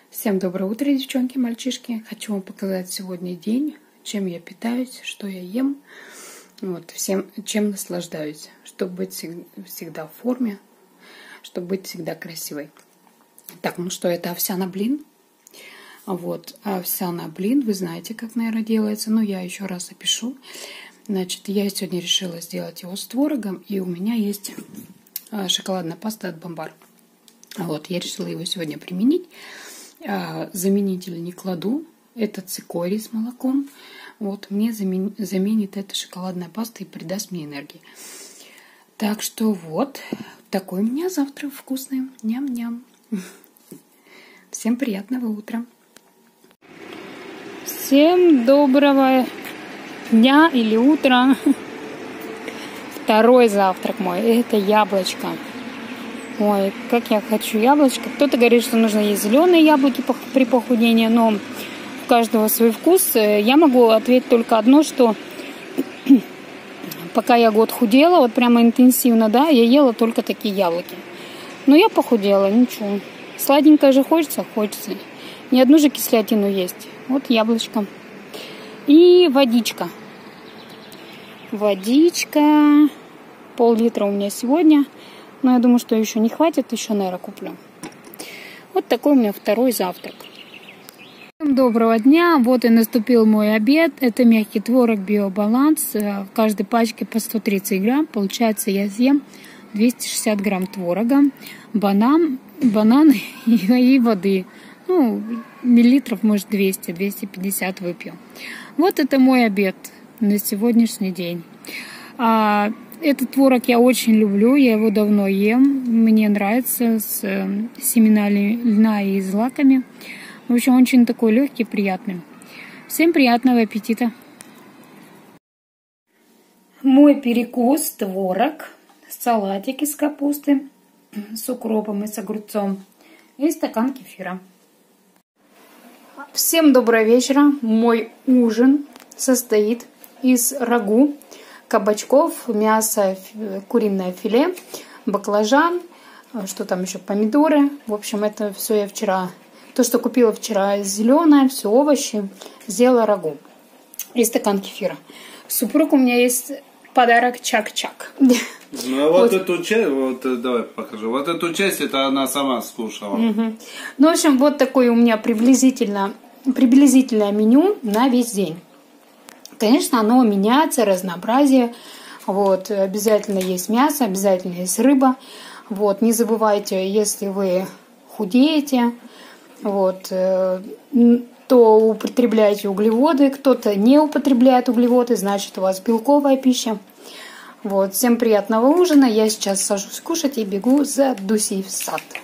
Всем доброе утро, девчонки, мальчишки. Хочу вам показать сегодня день, чем я питаюсь, что я ем, всем, чем наслаждаюсь, чтобы быть всегда в форме, чтобы быть всегда красивой. Так, что это овсяный блин. Овсяный блин, вы знаете, как, наверное, делается, но я еще раз опишу. Значит, я сегодня решила сделать его с творогом, и у меня есть шоколадная паста от Бомбар. Я решила его сегодня применить. Заменитель не кладу, это цикорий с молоком. Мне заменит эта шоколадная паста и придаст мне энергии. Так что такой у меня завтрак вкусный. Ням-ням. Всем приятного утра. Всем доброго дня или утра. Второй завтрак мой. Это яблочко. Ой, как я хочу яблочко. Кто-то говорит, что нужно есть зеленые яблоки при похудении, но у каждого свой вкус. Я могу ответить только одно, что пока я год худела, прямо интенсивно, я ела только такие яблоки. Но я похудела, ничего. Сладенькое же хочется. Ни одну же кислятину есть. Яблочко. И водичка. Водичка. Пол-литра у меня сегодня. Но я думаю, что еще не хватит, еще, наверное, куплю. Такой у меня второй завтрак. Всем доброго дня. И наступил мой обед. Это мягкий творог Биобаланс. В каждой пачке по 130 грамм. Получается, я съем 260 грамм творога, банан и воды. Миллилитров, может, 200-250 выпью. Это мой обед на сегодняшний день. Этот творог я очень люблю, я его давно ем. Мне нравится с семенами льна и злаками. В общем, очень такой легкий, приятный. Всем приятного аппетита! Мой перекус: творог, салатик из капусты с укропом и с огурцом и стакан кефира. Всем доброго вечера! Мой ужин состоит из рагу, кабачков, мясо, куриное филе, баклажан, что там еще, помидоры. В общем, это все я вчера, то, что купила вчера, зеленое, все овощи, сделала рагу. И стакан кефира. Супруг у меня есть подарок чак-чак. Эту часть, давай покажу. Эту часть, это она сама скушала. Угу. В общем, такое у меня приблизительное меню на весь день. Конечно, оно меняется, разнообразие. Обязательно есть мясо, обязательно есть рыба. Не забывайте, если вы худеете, то употребляйте углеводы. Кто-то не употребляет углеводы, значит, у вас белковая пища. Всем приятного ужина. Я сейчас сажусь кушать и бегу за Дусей в сад.